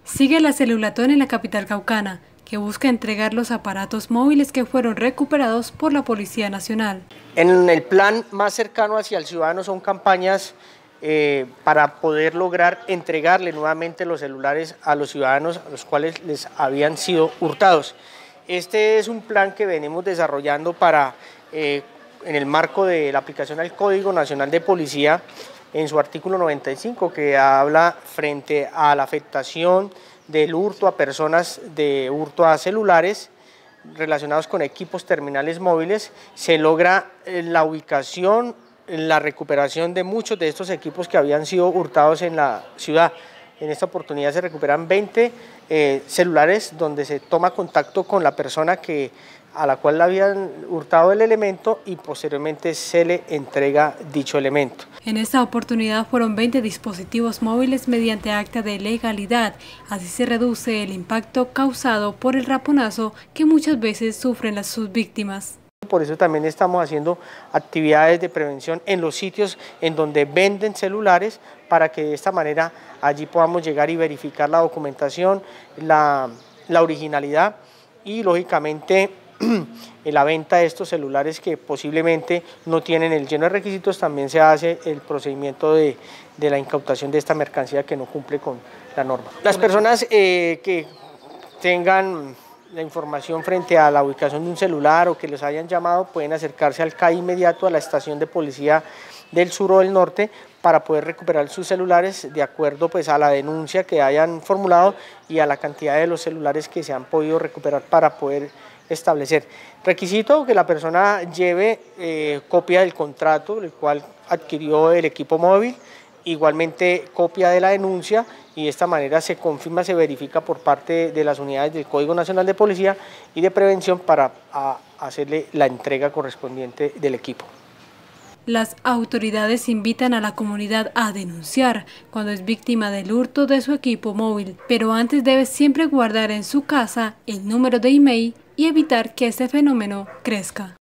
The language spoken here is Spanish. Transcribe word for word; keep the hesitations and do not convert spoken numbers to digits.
Sigue la celulatón en la capital caucana, que busca entregar los aparatos móviles que fueron recuperados por la Policía Nacional. En el plan más cercano hacia el ciudadano son campañas eh, para poder lograr entregarle nuevamente los celulares a los ciudadanos a los cuales les habían sido hurtados. Este es un plan que venimos desarrollando para, eh, en el marco de la aplicación al Código Nacional de Policía, en su artículo noventa y cinco, que habla frente a la afectación del hurto a personas, de hurto a celulares relacionados con equipos terminales móviles. Se logra la ubicación, la recuperación de muchos de estos equipos que habían sido hurtados en la ciudad. En esta oportunidad se recuperan veinte eh, celulares donde se toma contacto con la persona que, a la cual le habían hurtado el elemento y posteriormente se le entrega dicho elemento. En esta oportunidad fueron veinte dispositivos móviles mediante acta de legalidad. Así se reduce el impacto causado por el raponazo que muchas veces sufren las sus víctimas. Por eso también estamos haciendo actividades de prevención en los sitios en donde venden celulares, para que de esta manera allí podamos llegar y verificar la documentación, la, la originalidad y lógicamente en la venta de estos celulares que posiblemente no tienen el lleno de requisitos. También se hace el procedimiento de, de la incautación de esta mercancía que no cumple con la norma. Las personas eh, que tengan la información frente a la ubicación de un celular o que los hayan llamado pueden acercarse al C A I inmediato, a la estación de policía del sur o del norte, para poder recuperar sus celulares de acuerdo pues a la denuncia que hayan formulado y a la cantidad de los celulares que se han podido recuperar para poder establecer. Requisito que la persona lleve eh, copia del contrato, el cual adquirió el equipo móvil, igualmente copia de la denuncia, y de esta manera se confirma, se verifica por parte de las unidades del Código Nacional de Policía y de Prevención para a, hacerle la entrega correspondiente del equipo. Las autoridades invitan a la comunidad a denunciar cuando es víctima del hurto de su equipo móvil, pero antes debe siempre guardar en su casa el número de email y evitar que este fenómeno crezca.